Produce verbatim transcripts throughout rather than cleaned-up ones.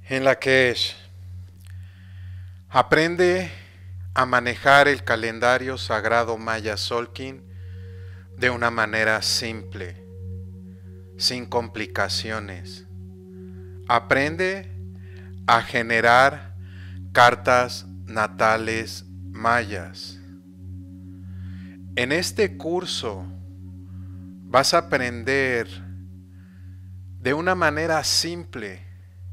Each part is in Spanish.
en la que es aprende a manejar el calendario sagrado maya Tzolk'in de una manera simple, sin complicaciones. Aprende a generar cartas natales mayas. En este curso vas a aprender de una manera simple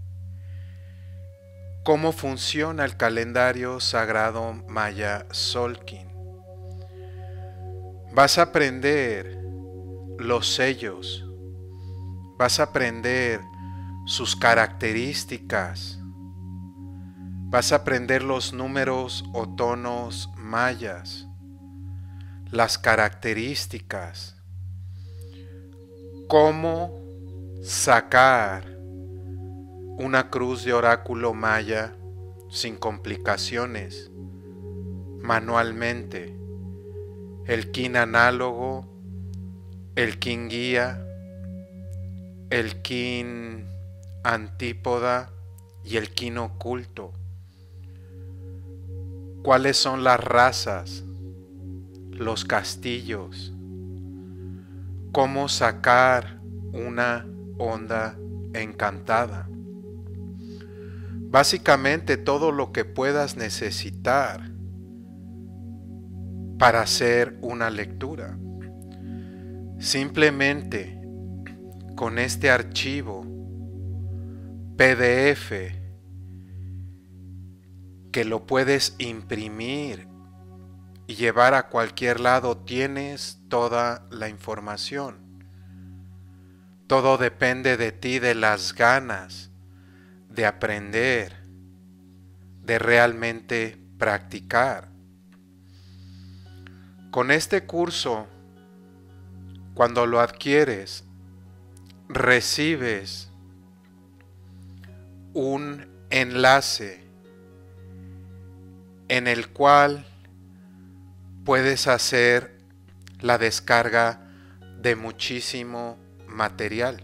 cómo funciona el calendario sagrado maya Tzolk'in. Vas a aprender los sellos, vas a aprender sus características, vas a aprender los números o tonos mayas, las características, cómo sacar una cruz de oráculo maya sin complicaciones, manualmente, el kin análogo, el kin guía, el kin antípoda y el kin oculto. ¿Cuáles son las razas, los castillos? ¿Cómo sacar una onda encantada? Básicamente todo lo que puedas necesitar para hacer una lectura. Simplemente con este archivo P D F que lo puedes imprimir y llevar a cualquier lado, tienes toda la información. Todo depende de ti, de las ganas de aprender, de realmente practicar. Con este curso, cuando lo adquieres, recibes un enlace en el cual puedes hacer la descarga de muchísimo material.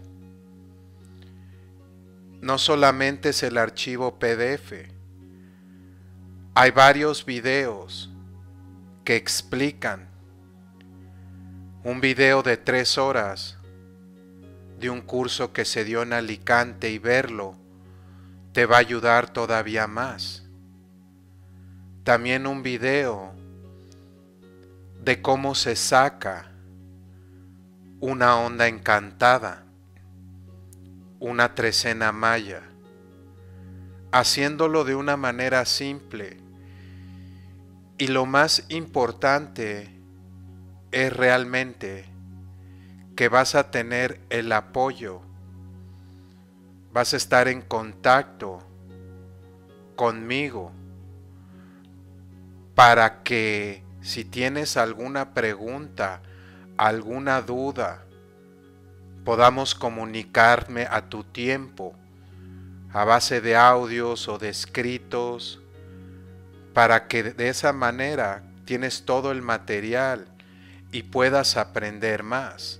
No solamente es el archivo P D F, hay varios videos que explican. Un video de tres horas de un curso que se dio en Alicante, y verlo te va a ayudar todavía más. También un video de cómo se saca una onda encantada, una trecena maya, haciéndolo de una manera simple. Y lo más importante es realmente que vas a tener el apoyo, vas a estar en contacto conmigo para que si tienes alguna pregunta, alguna duda, podamos comunicarme a tu tiempo, a base de audios o de escritos, para que de esa manera tienes todo el material y puedas aprender más.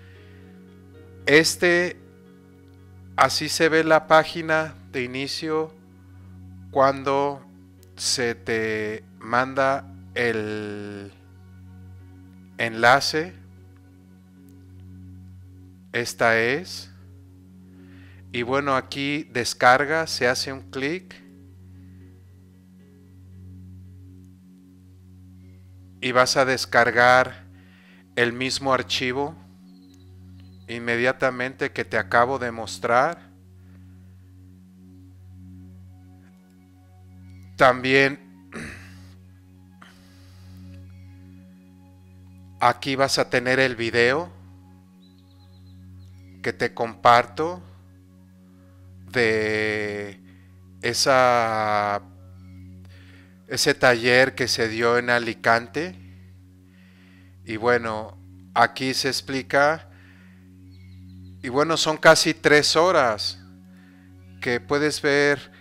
Este, así se ve la página de inicio cuando se te manda el enlace. Esta es. Y bueno, aquí descarga, se hace un clic y vas a descargar el mismo archivo inmediatamente que te acabo de mostrar. También aquí vas a tener el video que te comparto de esa, ese taller que se dio en Alicante. Y bueno, aquí se explica, y bueno, son casi tres horas que puedes ver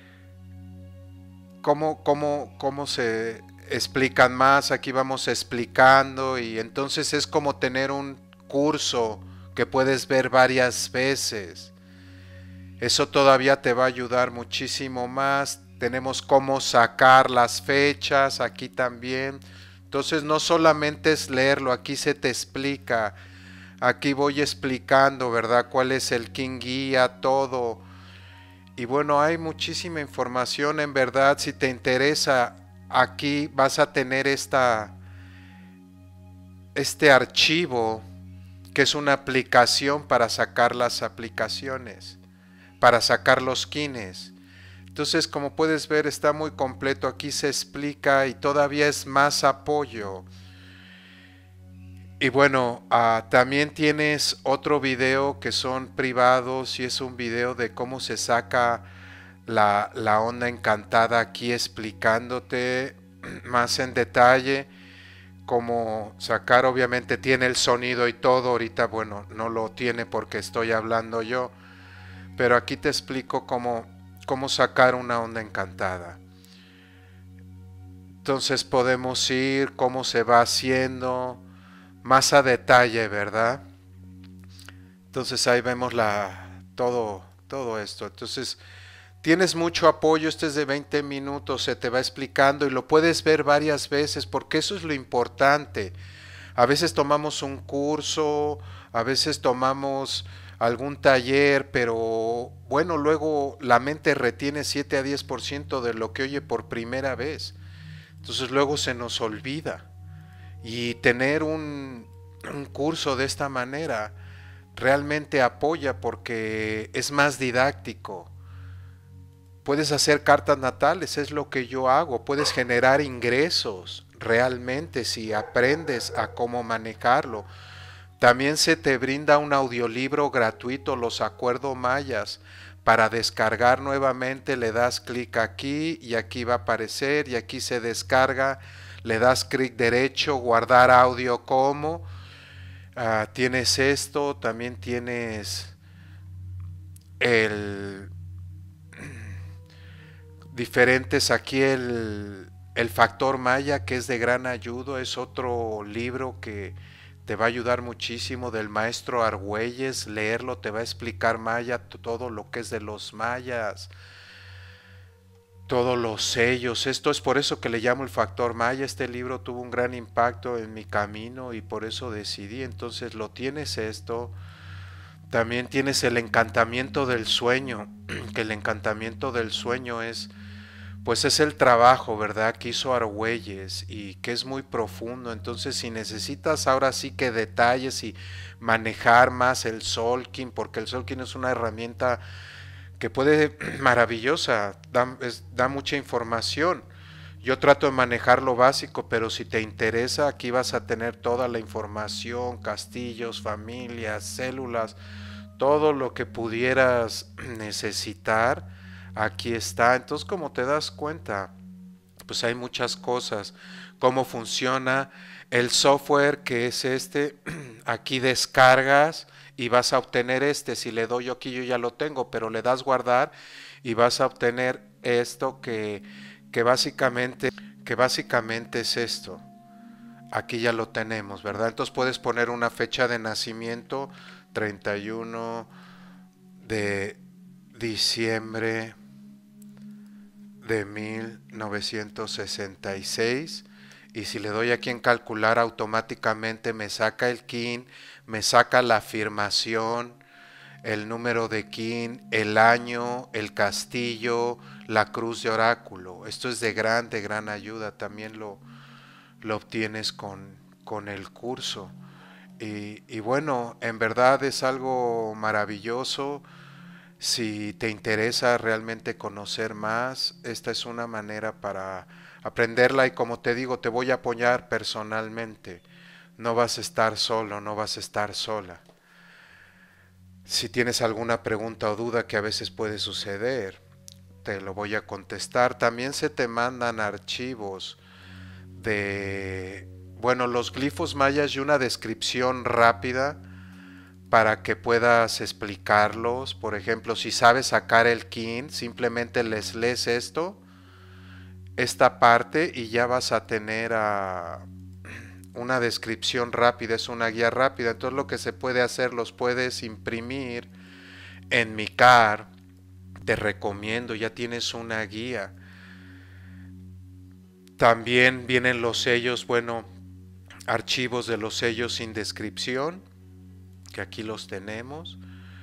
cómo, cómo, cómo se explican más. Aquí vamos explicando, y entonces es como tener un curso que puedes ver varias veces. Eso todavía te va a ayudar muchísimo más. Tenemos cómo sacar las fechas aquí también. Entonces no solamente es leerlo, aquí se te explica. Aquí voy explicando, ¿verdad? Cuál es el King Guía, todo. Y bueno, hay muchísima información, en verdad. Si te interesa, aquí vas a tener esta, este archivo, que es una aplicación para sacar las aplicaciones, para sacar los kines. Entonces, como puedes ver, está muy completo. Aquí se explica y todavía es más apoyo. Y bueno, uh, también tienes otro video que son privados y es un video de cómo se saca la, la onda encantada, aquí explicándote más en detalle cómo sacar. Obviamente tiene el sonido y todo. Ahorita, bueno, no lo tiene porque estoy hablando yo, pero aquí te explico cómo, cómo sacar una onda encantada. Entonces podemos ir cómo se va haciendo más a detalle, ¿verdad? Entonces ahí vemos la, todo, todo esto. Entonces tienes mucho apoyo. Este es de veinte minutos, se te va explicando y lo puedes ver varias veces porque eso es lo importante. A veces tomamos un curso, a veces tomamos algún taller, pero bueno, luego la mente retiene siete a diez por ciento de lo que oye por primera vez. Entonces luego se nos olvida. Y tener un, un curso de esta manera realmente apoya porque es más didáctico. Puedes hacer cartas natales, es lo que yo hago. Puedes generar ingresos realmente si aprendes a cómo manejarlo. También se te brinda un audiolibro gratuito, Los Acuerdos Mayas. Para descargar nuevamente le das clic aquí y aquí va a aparecer y aquí se descarga. Le das clic derecho, guardar audio como. Uh, tienes esto, también tienes el diferentes aquí el, el factor maya, que es de gran ayuda. Es otro libro que te va a ayudar muchísimo, del maestro Argüelles. Leerlo te va a explicar maya, todo lo que es de los mayas, todos los sellos. Esto es por eso que le llamo el factor maya. Este libro tuvo un gran impacto en mi camino y por eso decidí. Entonces lo tienes esto. También tienes el encantamiento del sueño, que el encantamiento del sueño es, pues es el trabajo, ¿verdad?, que hizo Argüelles y que es muy profundo. Entonces si necesitas ahora sí que detalles y manejar más el Solking, porque el Solking es una herramienta que puede maravillosa, da, es, da mucha información. Yo trato de manejar lo básico, pero si te interesa, aquí vas a tener toda la información, castillos, familias, células, todo lo que pudieras necesitar, aquí está. Entonces, como te das cuenta, pues hay muchas cosas. Cómo funciona el software, que es este, aquí descargas y vas a obtener este. Si le doy yo aquí, yo ya lo tengo, pero le das guardar y vas a obtener esto que, que básicamente, que básicamente es esto. Aquí ya lo tenemos, ¿verdad? Entonces puedes poner una fecha de nacimiento, treinta y uno de diciembre de mil novecientos sesenta y seis, y si le doy aquí en calcular, automáticamente me saca el kin, me saca la afirmación, el número de kin, el año, el castillo, la cruz de oráculo. Esto es de gran, de gran ayuda. También lo, lo obtienes con, con el curso. Y, y bueno, en verdad es algo maravilloso. Si te interesa realmente conocer más, esta es una manera para aprenderla y, como te digo, te voy a apoyar personalmente. No vas a estar solo, no vas a estar sola. Si tienes alguna pregunta o duda, que a veces puede suceder, te lo voy a contestar. También se te mandan archivos de, bueno, los glifos mayas y una descripción rápida para que puedas explicarlos. Por ejemplo, si sabes sacar el kin, simplemente les lees esto, esta parte, y ya vas a tener a una descripción rápida, es una guía rápida. Entonces lo que se puede hacer, los puedes imprimir, enmicar te recomiendo, ya tienes una guía. También vienen los sellos, bueno, archivos de los sellos sin descripción, que aquí los tenemos.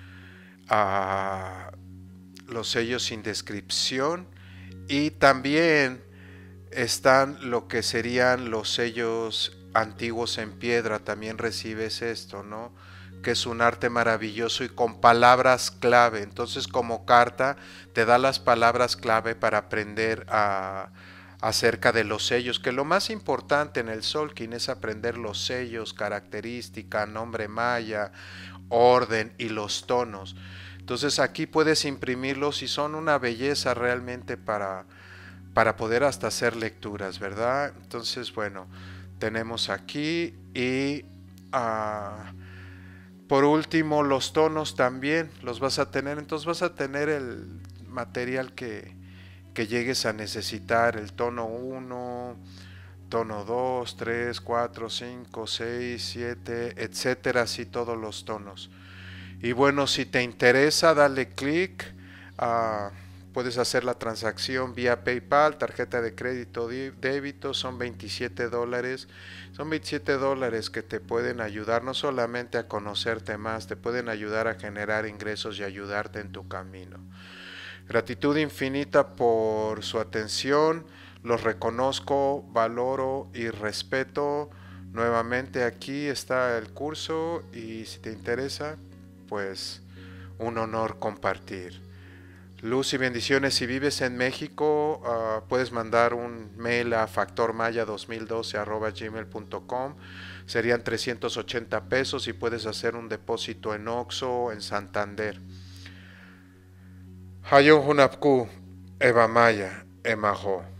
Ah, los sellos sin descripción, y también están lo que serían los sellos antiguos en piedra. También recibes esto, ¿no? Que es un arte maravilloso y con palabras clave. Entonces, como carta te da las palabras clave para aprender a acerca de los sellos, que lo más importante en el Tzolk'in es aprender los sellos, característica, nombre maya, orden y los tonos. Entonces aquí puedes imprimirlos y son una belleza realmente para, para poder hasta hacer lecturas, ¿verdad? Entonces, bueno, tenemos aquí y uh, por último los tonos también los vas a tener. Entonces vas a tener el material que, que llegues a necesitar, el tono uno, tono dos, tres, cuatro, cinco, seis, siete, etcétera, así todos los tonos. Y bueno, si te interesa, dale clic. Uh, puedes hacer la transacción vía PayPal, tarjeta de crédito, débito. Son veintisiete dólares. Son veintisiete dólares que te pueden ayudar no solamente a conocerte más, te pueden ayudar a generar ingresos y ayudarte en tu camino. Gratitud infinita por su atención. Los reconozco, valoro y respeto. Nuevamente aquí está el curso y si te interesa, pues un honor compartir. Luz y bendiciones. Si vives en México, uh, puedes mandar un mail a factor maya dos mil doce arroba gmail punto com. Serían trescientos ochenta pesos y puedes hacer un depósito en Oxxo, en Santander. Hayon Hunapku, Eva Maya, Emajo.